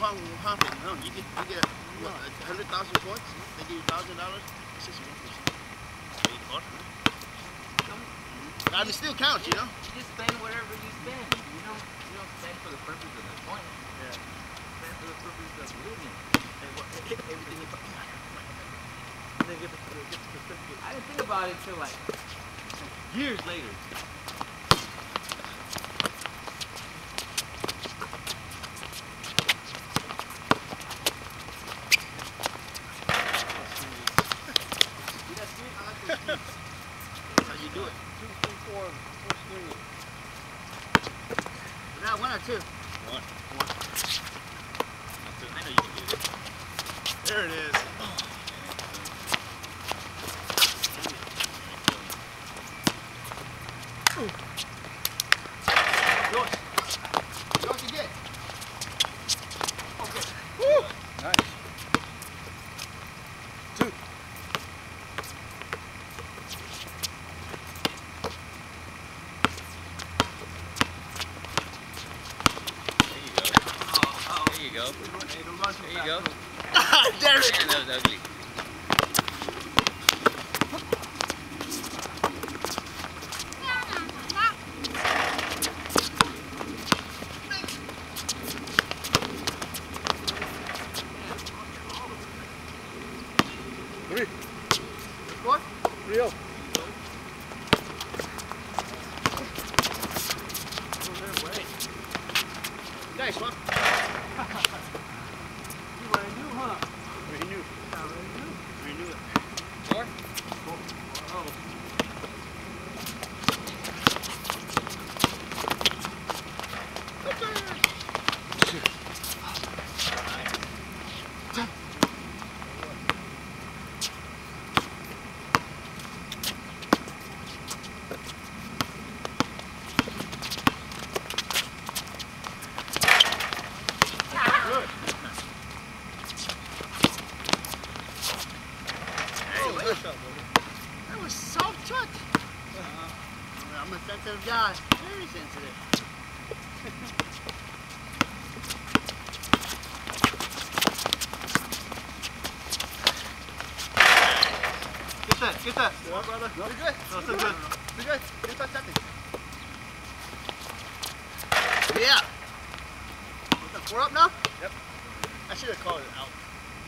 pound thing. No, you get what, 100,000 points. They give you $1,000. It's just 1%. I mean, it still counts, you know. You just spend whatever you spend. You don't spend for the purpose of the point. Yeah. Spend for the purpose of living. Everything you and then get the certificate. I didn't think about it until like years later. That's how you do it. 2, 3, 4, 4 swings. Was that 1 or 2? 1. I know you can do this. There it is. Yours again. Okay. Woo! Nice. 2. There you go. There you go. Damn it! Man, that was ugly. Three. What? 3-0. Nice one. You already knew, huh? Already knew. Already knew it. 4? Oh. That was soft touch. I'm a sensitive guy. Very sensitive. Get that. You want, brother? No, you're good. No, it's good. You're good. Get that second. Yeah. What's that, 4 up now? Yep. I should have called it out.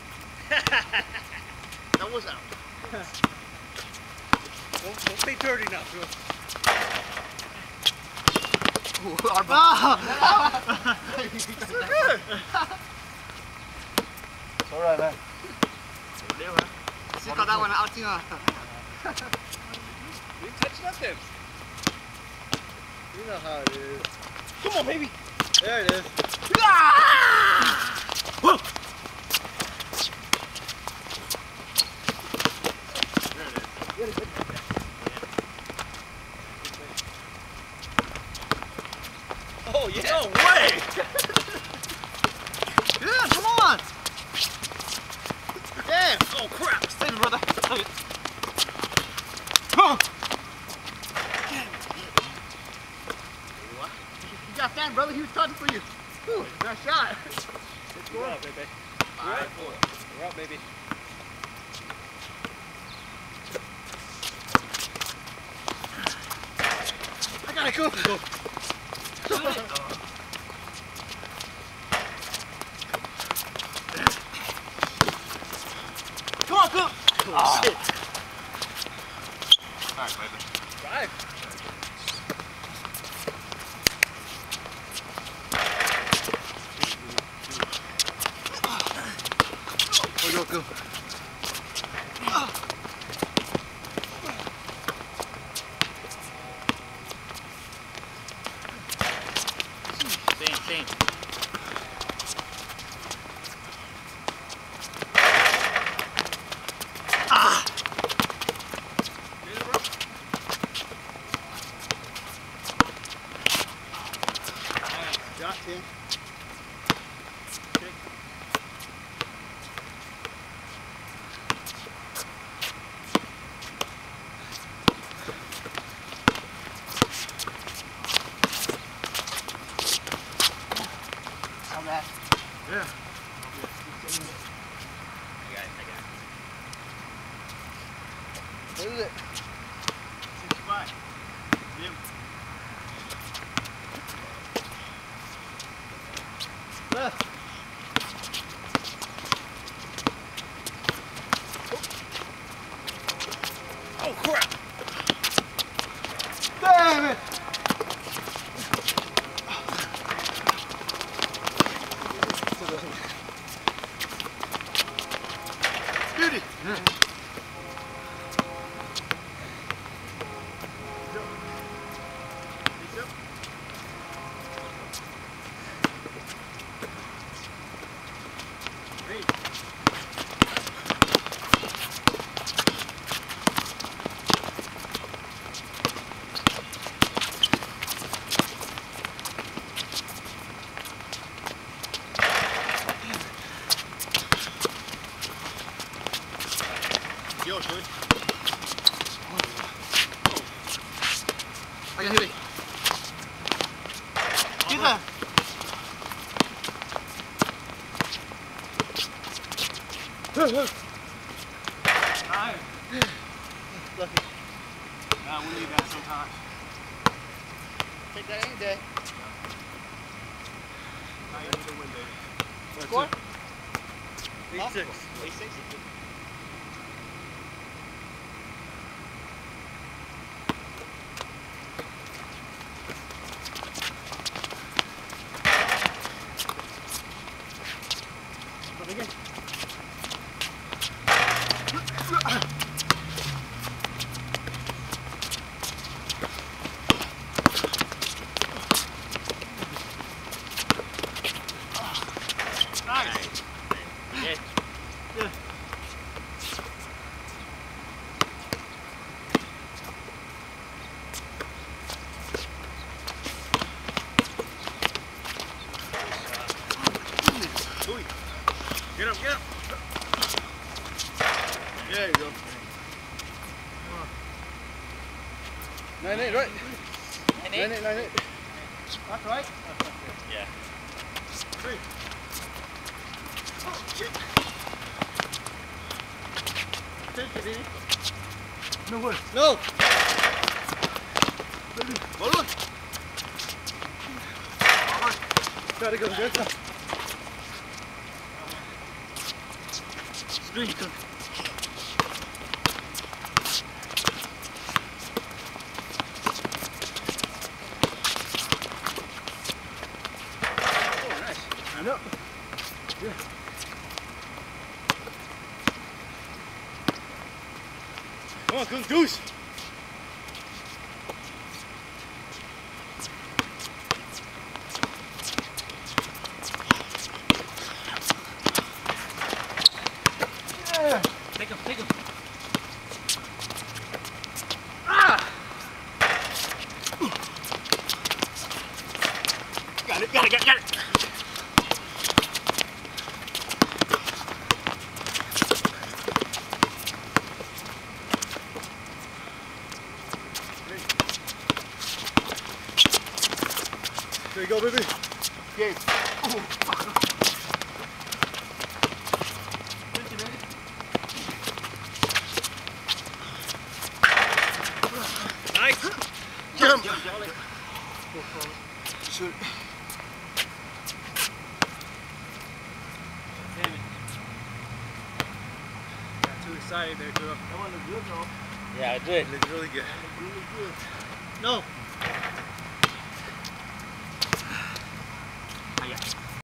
That was out. Don't be dirty now, Phil. Ooh, our so good. It's alright, man. She thought that one out, too. You touched nothing. You know how it is. Come on, baby. There it is. Whoa. Oh yeah! No way! Yeah, come on! Damn! Oh crap! Save it, brother. Save it. Huh. You got that, brother. He was cutting for you. Whew, nice shot. You're up, baby. 5-4. You're up, baby. I gotta go. Go. Come on, go! Oh, shit. Alright, baby. Drive. Go. Same. Ah! Got him. Okay. How bad? Yeah. What is it? 65. Yep. Left. Oh crap! Damn it! Beauty! Yeah. Yours, dude. I got hit. Get that. Alright. Lucky. Nah, we need that sometimes. Take that any day. Now you need to win, baby. Score? 8-6. 8-6? Again. Nice. Yeah. Yeah. Get up, get up. There you go. 9-8, right? 9-8, 9-8. That's right? Yeah. 3. Oh, shit. Take it, baby. No way. No! Hold on. Gotta go, good. Screen, come. Oh, nice. Stand up. Yeah. Come on, goose. Yeah. Take him. Ah! Got it. There you go, baby. Game. Oh, fuck. Nice. Jump. Shoot. Damn it. Got too excited there, girl. That one looked good, though. Yeah, I did. It looked really good. No.